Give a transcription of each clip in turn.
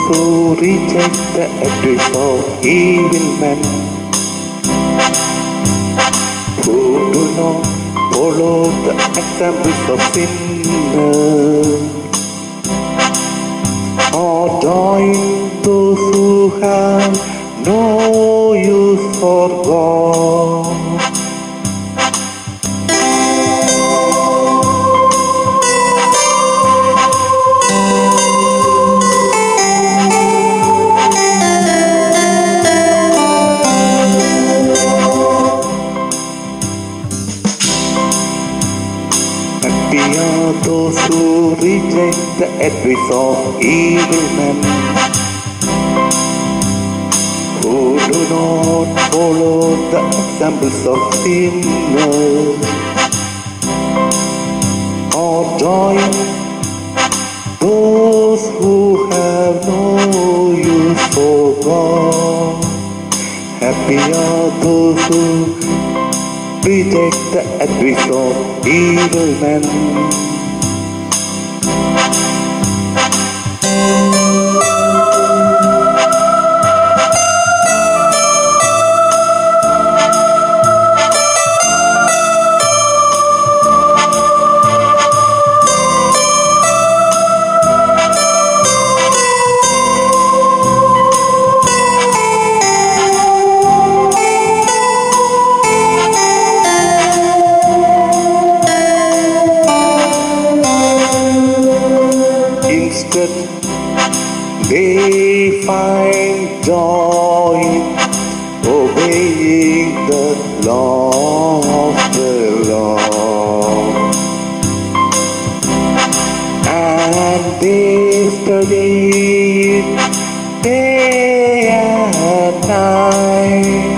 who reject the advice of evil men, who do not follow the examples of sinners, or join those who have no use for God. Happy are those who reject the advice of evil men, who do not follow the examples of sinners, or join those who have no use for God. Happy are those who reject the advice of evil men. Instead, they find joy in obeying the law of the Lord, and they study it day and night.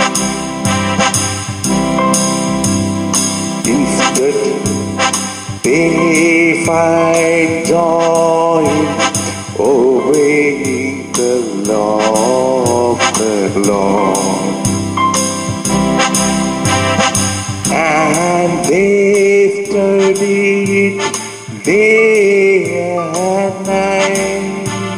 Instead, they find joy in obeying the law of the Lord, and they study it day and night.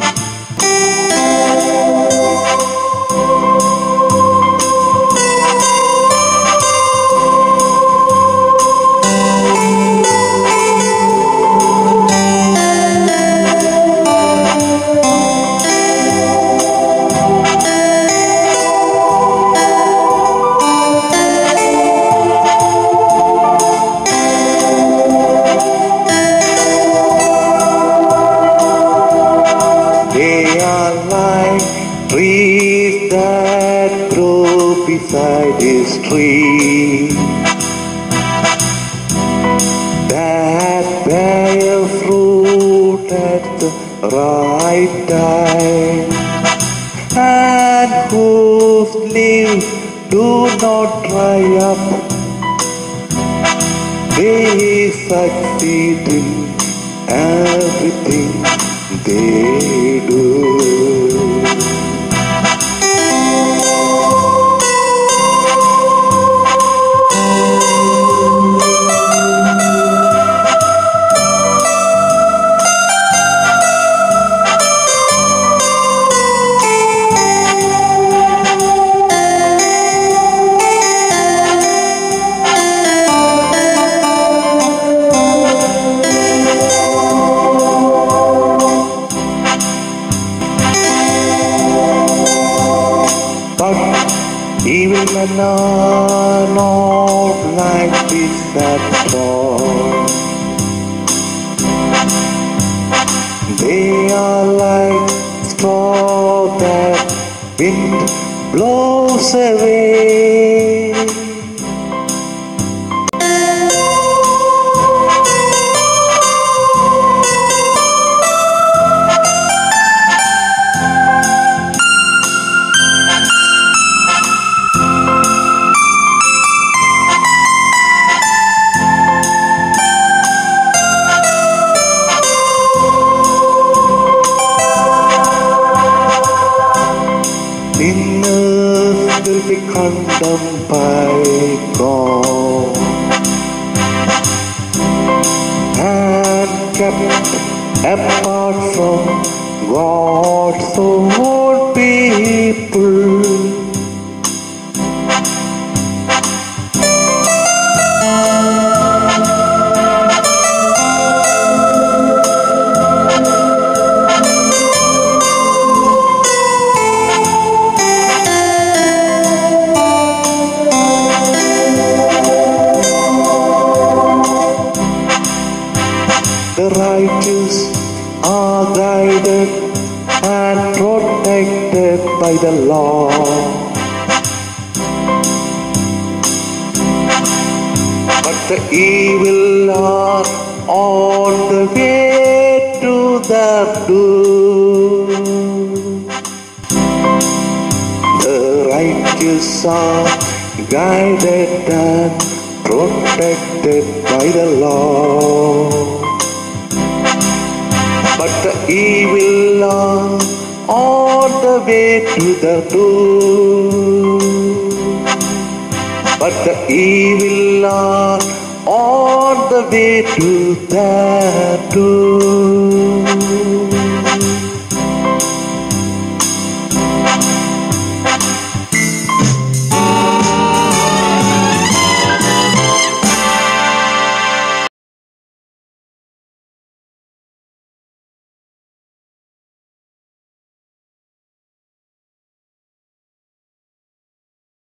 They are like trees that grow beside his tree, that bear fruit at the right time, and whose leaves do not dry up. They succeed in everything they do. But evil men are not like this at all. They are like straw that wind blows away. Sinners will be condemned by God and kept apart from God's own people. The righteous are guided and protected by the Lord. But the evil are on the way to their doom. The righteous are guided and protected by the Lord. But the evil are on the way to the doom. But the evil are on the way to the doom.